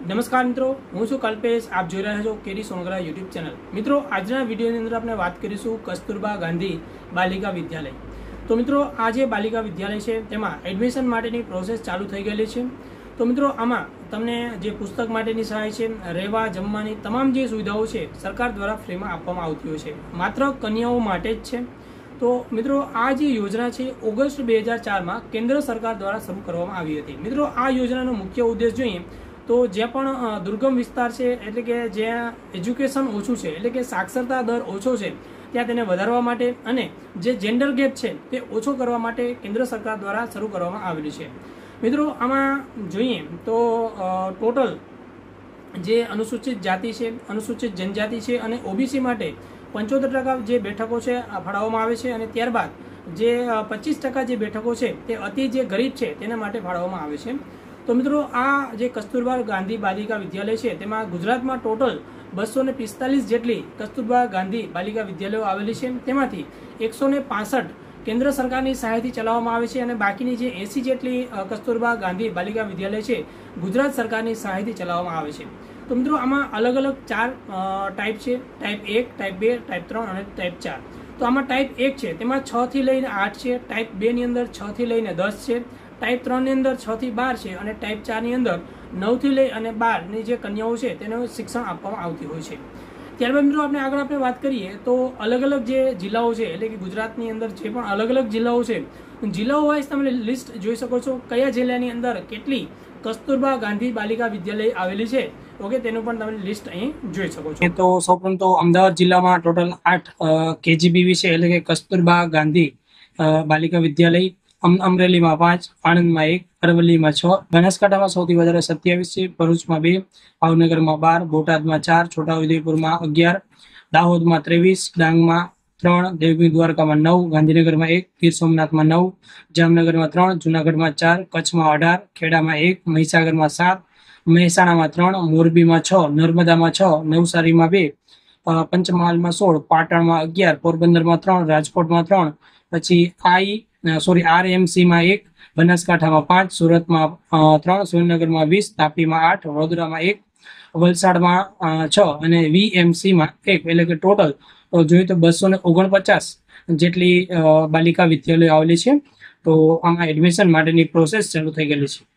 નમસ્કાર મિત્રો, હું છું કલ્પેશ. આપ જોઈ રહ્યા છો કેડી સોનગરા યુટ્યુબ ચેનલ. મિત્રો, આજના વિડીયોની અંદર આપણે વાત કરીશું કસ્તુરબા ગાંધી બાલિકા વિદ્યાલય. તો મિત્રો, આ જે બાલિકા વિદ્યાલય છે તેમાં એડમિશન માટેની પ્રોસેસ ચાલુ થઈ ગયેલી છે. તો મિત્રો, આમાં તમને જે પુસ્તક માટેની સહાય છે, રહેવા જમવાની તમામ જે સુવિધાઓ છે સરકાર દ્વારા ફ્રીમાં આપવામાં આવતી હોય છે, માત્ર કન્યાઓ માટે જ છે. તો મિત્રો, આ જે યોજના છે ઓગસ્ટ 2004માં કેન્દ્ર સરકાર દ્વારા શરૂ કરવામાં આવી હતી. મિત્રો, આ યોજનાનો મુખ્ય ઉદ્દેશ જોઈએ તો જે પણ દુર્ગમ વિસ્તાર છે, એટલે કે જ્યાં એજ્યુકેશન ઓછું છે, એટલે કે સાક્ષરતા દર ઓછો છે, ત્યાં તેને વધારવા માટે અને જે જેન્ડર ગેપ છે તે ઓછો કરવા માટે કેન્દ્ર સરકાર દ્વારા શરૂ કરવામાં આવેલી છે. મિત્રો, આમાં જોઈએ તો ટોટલ જે અનુસૂચિત જાતિ છે, અનુસૂચિત જનજાતિ છે અને ઓબીસી માટે 75% જે બેઠકો છે ફાળવવામાં આવે છે અને ત્યારબાદ જે 25% જે બેઠકો છે તે અતિ જે ગરીબ છે તેના માટે ફાળવવામાં આવે છે. તો મિત્રો, આ જે કસ્તુરબા ગાંધી બાલિકા વિદ્યાલય છે તેમાં ગુજરાતમાં ટોટલ 245 જેટલી કસ્તુરબા ગાંધી બાલિકા વિદ્યાલયો આવેલી છે. તેમાંથી 165 કેન્દ્ર સરકારની સહાયથી ચલાવવામાં આવે છે અને બાકીની જે 80 જેટલી કસ્તુરબા ગાંધી બાલિકા વિદ્યાલય છે ગુજરાત સરકારની સહાયથી ચલાવવામાં આવે છે. તો મિત્રો, આમાં અલગ અલગ 4 ટાઈપ છે: ટાઈપ 1, ટાઈપ 2, ટાઈપ 3 અને ટાઈપ 4. તો આમાં ટાઈપ 1 છે તેમાં 6 થી લઈને 8 છે, ટાઈપ 2 ની અંદર 6 થી લઈને 10 છે, ટાઈપ 3 ની અંદર 6 થી 12 છે અને ટાઈપ 4 ની અંદર 9 થી લઈ અને 12 ની જે કન્યાઓ છે તેનું શિક્ષણ આપવામાં આવતી હોય છે. ત્યારબાદ મિત્રો, આપણે વાત કરીએ તો અલગ અલગ જે જિલ્લાઓ છે, એટલે કે ગુજરાતની અંદર જે પણ અલગ અલગ જિલ્લાઓ છે, જિલ્લાઓ વાઇઝ તમે લિસ્ટ જોઈ શકો છો કયા જિલ્લાની અંદર કેટલી કસ્તુરબા ગાંધી બાલિકા વિદ્યાલય આવેલી છે. ઓકે, તેનું પણ તમે લિસ્ટ અહીં જોઈ શકો છો. તો સૌપ્રથમ તો અમદાવાદ જિલ્લામાં ટોટલ 8 કેજીબીવી છે, એટલે કે કસ્તુરબા ગાંધી બાલિકા વિદ્યાલય. અમરેલીમાં 5, આણંદમાં 1, અરવલ્લીમાં 6, બનાસકાંઠામાં સૌથી વધારે 27 છે, ભરૂચમાં 2, ભાવનગરમાં 12, બોટાદમાં 4, છોટાઉદેપુરમાં 11, દાહોદમાં 23, ડાંગમાં 3, દેવભૂમિ દ્વારકામાં 9, ગાંધીનગરમાં 1, ગીર સોમનાથમાં 9, જામનગરમાં 3, જુનાગઢમાં 4, કચ્છમાં 18, ખેડામાં 1, મહીસાગરમાં 7, મહેસાણામાં 3, મોરબીમાં 6, નર્મદામાં 6, નવસારીમાં 2, પંચમહાલમાં 16, પાટણમાં 11, પોરબંદરમાં 3, રાજકોટમાં 3, પછી આરએમસીમાં 1, બનાસકાંઠામાં 5, સુરતમાં 3, સુરેન્દ્રનગરમાં 20, તાપીમાં 8, વડોદરામાં 1, વલસાડમાં 6 અને વીએમસીમાં 1, એટલે કે ટોટલ જોઈએ તો 249 જેટલી બાલિકા વિદ્યાલયો આવેલી છે. તો આમાં એડમિશન માટેની પ્રોસેસ ચાલુ થઈ ગયેલી છે.